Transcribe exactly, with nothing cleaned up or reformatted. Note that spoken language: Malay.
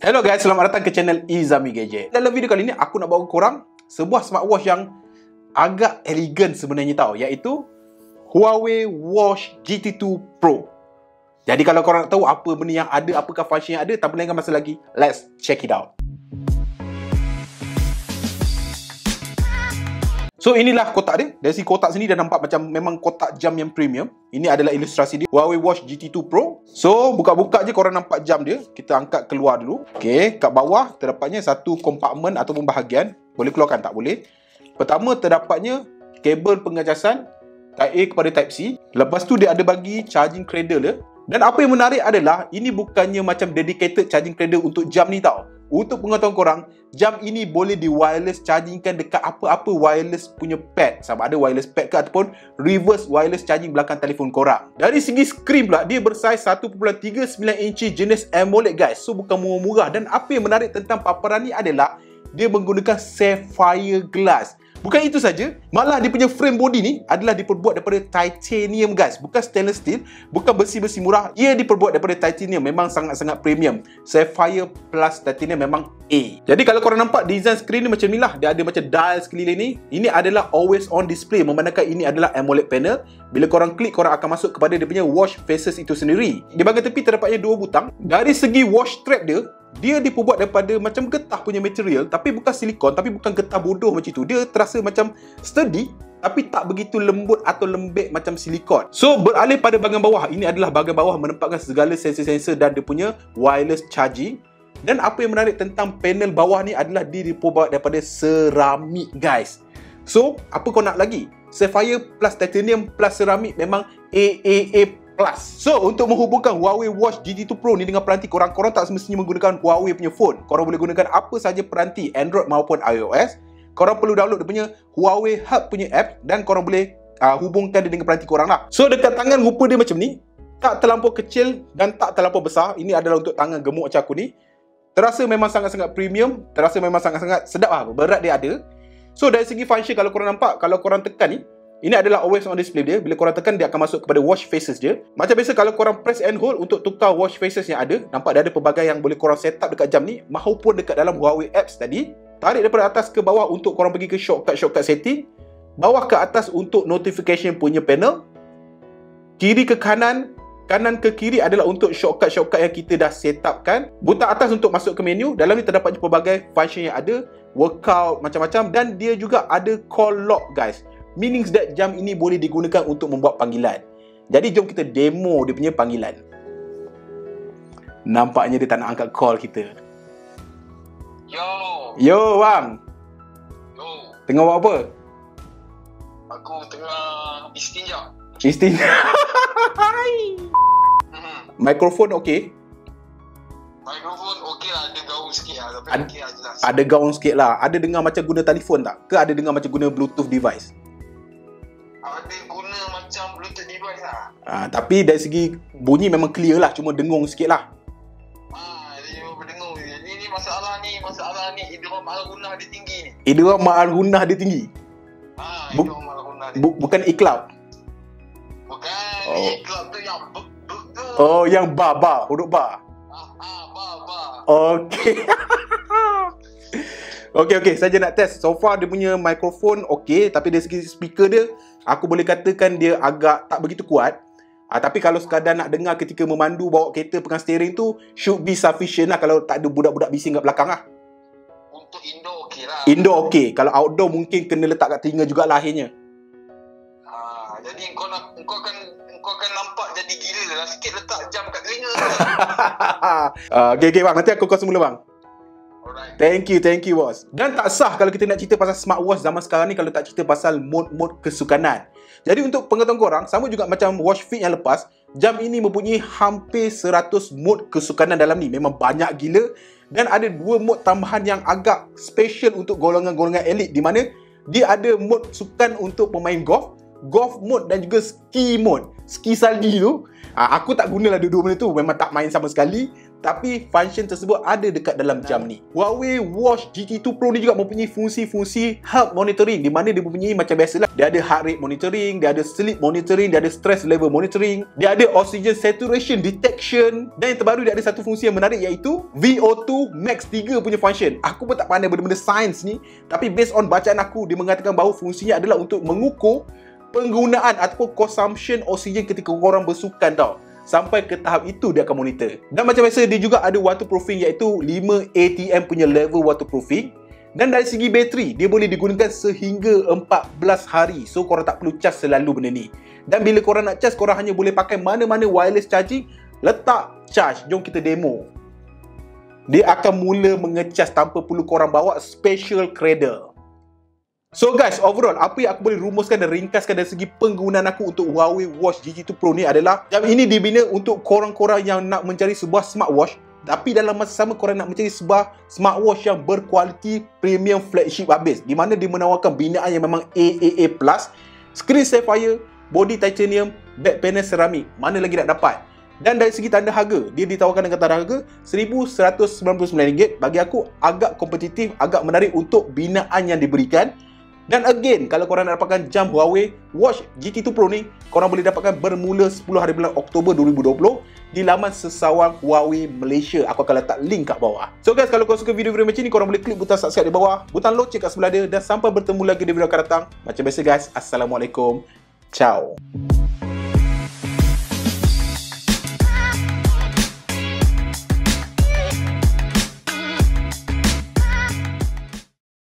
Hello guys, selamat datang ke channel Izami Gadget. Dalam video kali ni aku nak bawa korang sebuah smartwatch yang agak elegan sebenarnya tau, iaitu Huawei Watch G T two Pro. Jadi kalau korang nak tahu apa benda yang ada, apakah function yang ada, tanpa lengah masa lagi, let's check it out. So inilah kotak dia. Dari segi kotak sini dah nampak macam memang kotak jam yang premium. Ini adalah ilustrasi dia, Huawei Watch G T two Pro. So buka-buka je korang nampak jam dia. Kita angkat keluar dulu. Okey, kat bawah terdapatnya satu kompartmen ataupun bahagian. Boleh keluarkan tak? Boleh. Pertama terdapatnya kabel pengajasan Type A kepada Type C. Lepas tu dia ada bagi charging cradle dia. Dan apa yang menarik adalah ini bukannya macam dedicated charging cradle untuk jam ni tau. Untuk pengetahuan korang, jam ini boleh di wireless chargingkan dekat apa-apa wireless punya pad. Sama ada wireless pad ke ataupun reverse wireless charging belakang telefon korang. Dari segi skrin pula, dia bersaiz satu perpuluhan tiga sembilan inci jenis AMOLED guys. So bukan murah-murah. Dan apa yang menarik tentang paparan ni adalah dia menggunakan sapphire glass. Bukan itu saja, malah dia punya frame body ni adalah diperbuat daripada titanium guys. Bukan stainless steel, bukan besi-besi murah. Ia diperbuat daripada titanium, memang sangat-sangat premium. Sapphire plus titanium memang A. Jadi kalau korang nampak design skrin ni macam ni lah. Dia ada macam dial sekeliling ni. Ini adalah always on display, memandangkan ini adalah AMOLED panel. Bila korang klik, korang akan masuk kepada dia punya watch faces itu sendiri. Di bahagian tepi terdapatnya dua butang. Dari segi watch strap dia, dia diperbuat daripada macam getah punya material, tapi bukan silikon, tapi bukan getah bodoh macam tu. Dia terasa macam sturdy, tapi tak begitu lembut atau lembek macam silikon. So beralih pada bahagian bawah, ini adalah bahagian bawah menempatkan segala sensor-sensor dan dia punya wireless charging. Dan apa yang menarik tentang panel bawah ni adalah dia diperbuat daripada seramik guys. So apa kau nak lagi? Sapphire plus titanium plus seramik memang A A A plus. So untuk menghubungkan Huawei Watch G T two Pro ni dengan peranti korang, korang tak semestinya menggunakan Huawei punya phone. Korang boleh gunakan apa saja peranti Android maupun iOS. Korang perlu download dia punya Huawei Hub punya app dan korang boleh uh, hubungkan dia dengan peranti korang lah. So dekat tangan rupa dia macam ni, tak terlampau kecil dan tak terlampau besar. Ini adalah untuk tangan gemuk macam aku ni. Terasa memang sangat-sangat premium, terasa memang sangat-sangat sedap lah. Berat dia ada. So dari segi function, kalau korang nampak, kalau korang tekan ni, ini adalah always on display dia. Bila korang tekan, dia akan masuk kepada watch faces dia. Macam biasa kalau korang press and hold untuk tukar watch faces yang ada, nampak dia ada pelbagai yang boleh korang set up dekat jam ni, maupun dekat dalam Huawei apps tadi. Tarik daripada atas ke bawah untuk korang pergi ke shortcut-shortcut setting. Bawah ke atas untuk notification punya panel. Kiri ke kanan, kanan ke kiri adalah untuk shortcut-shortcut yang kita dah set upkan. Butang atas untuk masuk ke menu. Dalam ni terdapat pelbagai function yang ada, workout macam-macam, dan dia juga ada call log guys. Meaning that jam ini boleh digunakan untuk membuat panggilan. Jadi jom kita demo dia punya panggilan. Nampaknya dia tak nak angkat call kita. Yo. Yo bang. Yo. Tengah buat apa? Aku tengah istinja. Istinja. Hmm. Mikrofon okey? Mikrofon okey lah, ada gaung sikit lah, tapi Ad, okey lah jelas. Ada gaung sikit lah. Ada dengar macam guna telefon tak? Ke ada dengar macam guna Bluetooth device? Ada guna macam Bluetooth device lah. Ah, tapi dari segi bunyi memang clear lah, cuma dengung sikit lah. Ah, dia berdengung. Ni ni masalah ni, masalah ni idgham al-ghunnah dia tinggi ni. Idgham al-ghunnah dia tinggi. Ah, Bu- idgham al-ghunnah dia. Bu- bukan iklab. Bukan, Oh. ni club tu yang buk buk tu. Oh, yang ba ba, huruf ba. Ah, ah, ba ba. Okey. Okey okey, saja nak test. So far dia punya mikrofon okey, tapi dari segi speaker dia, aku boleh katakan dia agak tak begitu kuat. Ah, tapi kalau sekadar nak dengar ketika memandu bawa kereta pegang steering tu, should be sufficient lah kalau tak ada budak-budak bising kat belakang lah. Untuk indoor okey lah. Indoor okey, kalau outdoor mungkin kena letak kat telinga jugalah akhirnya. Ah, jadi kau nak kau akan kau akan nampak jadi gila lah sikit letak jam kat telinga. uh, okey okey bang, nanti aku call semula bang. Alright. Thank you, thank you bos. Dan tak sah kalau kita nak cerita pasal smartwatch zaman sekarang ni kalau tak cerita pasal mode-mode kesukanan. Jadi untuk pengetahuan korang, sama juga macam Watch Fit yang lepas, jam ini mempunyai hampir seratus mode kesukanan dalam ni. Memang banyak gila. Dan ada dua mode tambahan yang agak special untuk golongan-golongan elit, di mana dia ada mode sukan untuk pemain golf, golf mode dan juga ski mode. Ski salji tu, aku tak gunalah dua-dua benda tu, memang tak main sama sekali. tapi function tersebut ada dekat dalam jam ni. Huawei Watch G T two Pro ni juga mempunyai fungsi-fungsi health monitoring, di mana dia mempunyai macam biasalah, dia ada heart rate monitoring, dia ada sleep monitoring, dia ada stress level monitoring, dia ada oxygen saturation detection, dan yang terbaru dia ada satu fungsi yang menarik iaitu V O two Max three punya function. Aku pun tak pandai benda-benda sains ni, tapi based on bacaan aku, dia mengatakan bahawa fungsinya adalah untuk mengukur penggunaan ataupun consumption oksigen ketika korang bersukan tau. Sampai ke tahap itu dia akan monitor. Dan macam biasa dia juga ada waterproofing iaitu five A T M punya level waterproofing. Dan dari segi bateri, dia boleh digunakan sehingga empat belas hari. So korang tak perlu charge selalu benda ni. Dan bila korang nak charge, korang hanya boleh pakai mana-mana wireless charging, letak charge. Jom kita demo. Dia akan mula mengecas tanpa perlu korang bawa special cradle. So guys, overall apa yang aku boleh rumuskan dan ringkaskan dari segi penggunaan aku untuk Huawei Watch G T two Pro ni adalah, jam ini dibina untuk korang-korang yang nak mencari sebuah smartwatch, tapi dalam masa sama korang nak mencari sebuah smartwatch yang berkualiti premium flagship habis, di mana dia menawarkan binaan yang memang A A A plus, screen sapphire, body titanium, back panel ceramik. Mana lagi nak dapat? Dan dari segi tanda harga, dia ditawarkan dengan tanda harga seribu seratus sembilan puluh sembilan ringgit. Bagi aku agak kompetitif, agak menarik untuk binaan yang diberikan. Dan again, kalau korang nak dapatkan jam Huawei Watch G T two Pro ni, korang boleh dapatkan bermula sepuluh hari bulan Oktober dua ribu dua puluh di laman sesawang Huawei Malaysia. Aku akan letak link kat bawah. So guys, kalau korang suka video-video macam ni, korang boleh klik butang subscribe di bawah, butang loceng kat sebelah dia, dan sampai bertemu lagi di video akan datang. Macam biasa guys, Assalamualaikum. Ciao.